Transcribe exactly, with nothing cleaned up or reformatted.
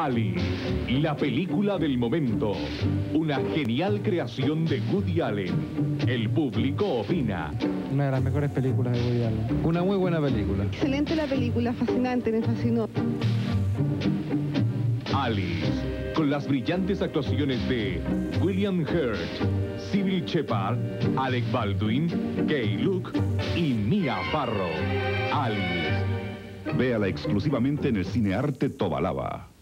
Alice, la película del momento. Una genial creación de Woody Allen. El público opina. Una de las mejores películas de Woody Allen. Una muy buena película. Excelente la película, fascinante, me fascinó. Alice, con las brillantes actuaciones de William Hurt, Sybil Shepherd, Alec Baldwin, Kay Luke y Mia Farrow. Alice. Véala exclusivamente en el Cine Arte Tobalaba.